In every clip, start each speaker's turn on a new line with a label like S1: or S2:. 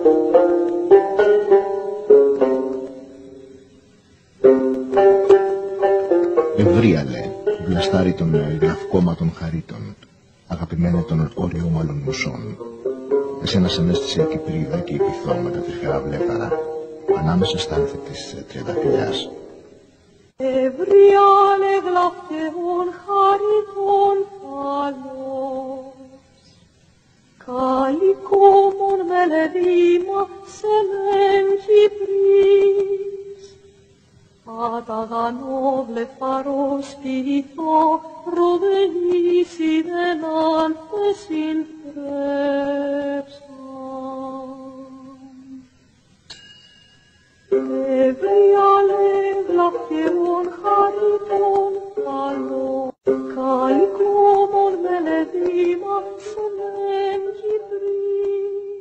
S1: Ευρίαλε, βλαστάρι των γλαυκόματων χαρίτων, αγαπημένε των οριόμαλων μουσών. Εσένα σε ανέστησε η Κυπρίδα και η Πυθό με τα τριχερά βλέπαρα, ανάμεσα στα άνθη της τριανταφυλιάς.
S2: Ευρίαλε γλαυκαίων χαρίτων θαλός, καλικόμων μελεδήμα σε μεν Κυπρής, αταγανό βλεφαρός πυθό ροδενήσει δεν άνθεσιν θρέψαν. Ευρίαλε γλαυκαίων χαρίτων θαλός, καλικόμων μελεδήμα σε μεν Κυπρής.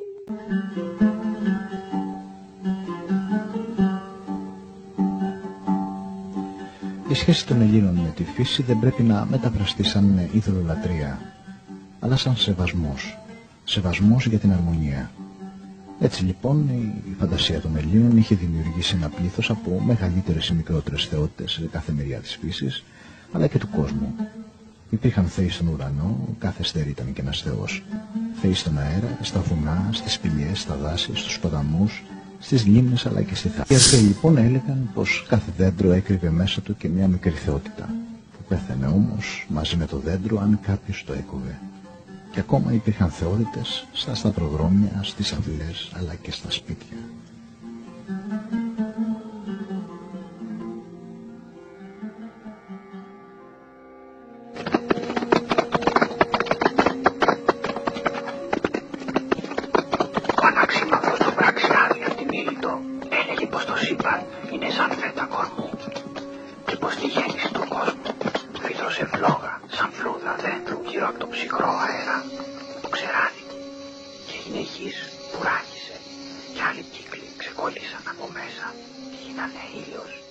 S1: Η σχέση των Ελλήνων με τη φύση δεν πρέπει να μεταφραστεί σαν ειδωλολατρεία, αλλά σαν σεβασμός. Σεβασμός για την αρμονία. Έτσι λοιπόν η φαντασία των Ελλήνων είχε δημιουργήσει ένα πλήθος από μεγαλύτερες ή μικρότερες θεότητες σε κάθε μεριά της φύσης, αλλά και του κόσμου. Υπήρχαν θεοί στον ουρανό, κάθε αστέρι ήταν και ένας θεός. Θεοί στον αέρα, στα βουνά, στις σπηλιές, στα δάση, στους ποταμούς, στις λίμνες αλλά και στη θάλασσα. Οι αρχαίοι λοιπόν έλεγαν πως κάθε δέντρο έκρυβε μέσα του και μια μικρή θεότητα, που πέθανε όμως μαζί με το δέντρο αν κάποιος το έκοβε. Και ακόμα υπήρχαν θεότητες στα σταυροδρόμια, στις αυλές αλλά και στα σπίτια.
S3: Ο αναξίμαυρος του Βραξιάδη από την Ήλιτο έλεγε πως το σύμπαν είναι σαν φέτα κορμού και πως τη γέννηση του κόσμου φύτρωσε φλόγα σαν φλούδα δέντρου γύρω από το ψυχρό αέρα, το ξεράνι, και έγινε γης που ράγισε και άλλοι κύκλοι ξεκόλλησαν από μέσα και γίνανε ήλιος.